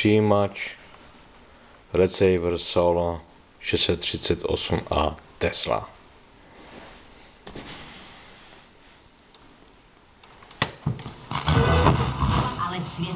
přijímač, receiver Solo 638A Tesla. Ale cvět.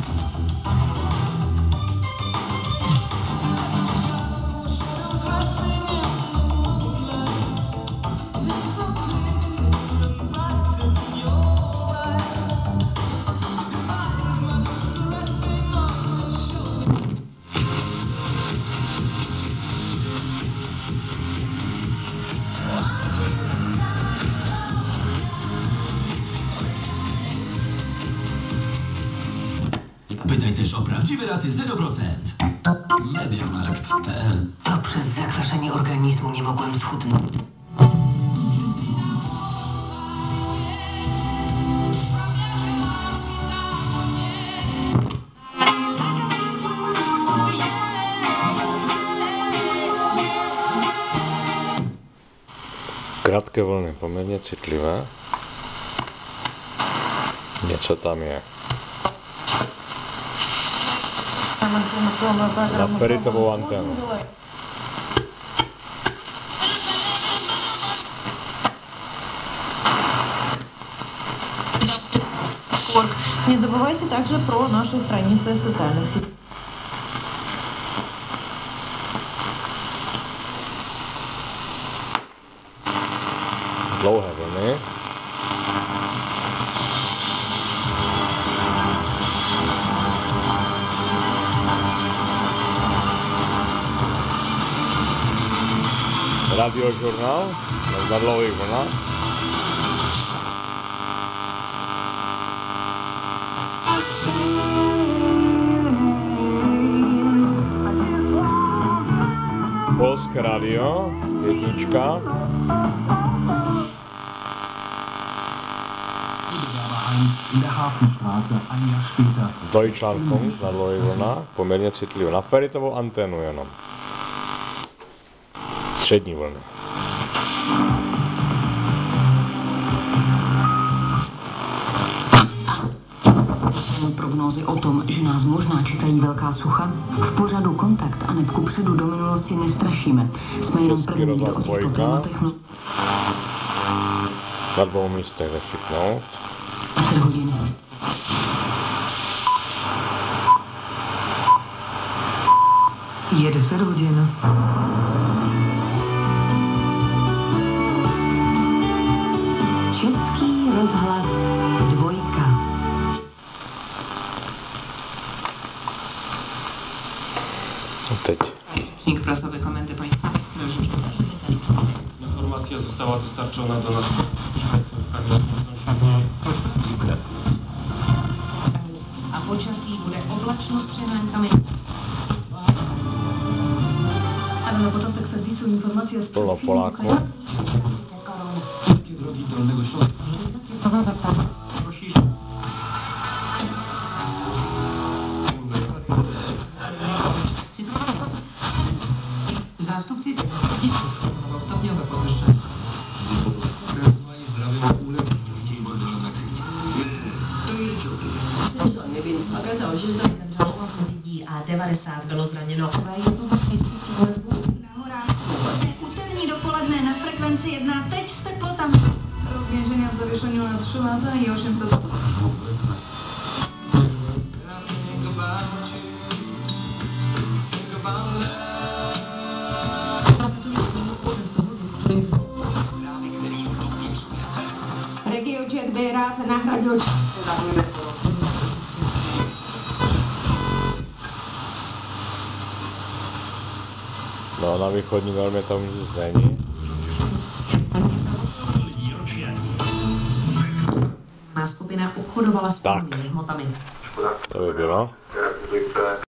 Pytaj o prawdziwe raty 0%. Mediamarkt.pl. To przez zakwaszenie organizmu nie mogłem schudnąć. Krátké vlny, poměrně citlivé. Něco tam je. Na feritovou anténu. Не забывайте также про наши страницы в социальных сетях. Dlouhé vlny. Radiožurnál na dlouhých vlnách. Polské radio, jednička. Deutschlandfunk na dlouhých vlnách, poměrně citlivě. Na feritovou anténu jenom. Střední vlny. Prognózy o tom, že nás možná čekají velká sucha, v pořadu Kontakt a neb kupředu do minulosti nestrašíme. Jsme jenom první, kdo o těchto tématech na dvou místech vychytnout. 10 hodin. Je 10 hodin. Český rozhlas dvojka. Teď. Rzecznik prasowy Komendy Państwowej Straży Pożarnej. Informacja została dostarczona do nas mieszkańców kamienicy sąsiedniej. A počasí bude oblačno s přehránkami. Ale na początek serwisu informacja z Plno Poláků. Wszystkie drogi Dolnego Śląska. Zástupci stopňové podwyższenie. Więc okazało się, że zemřelo 8 lidí a 90 bylo zraněno. Úterní dopoledne na frekvenci 1. Teď s teplotami. Rok vězení v zavěšení na 3 lata i 800. RegioJet by rád nahradil. No, na východní normě tam nic není. Skupina obchodovala s palnými hmotami. To by bylo.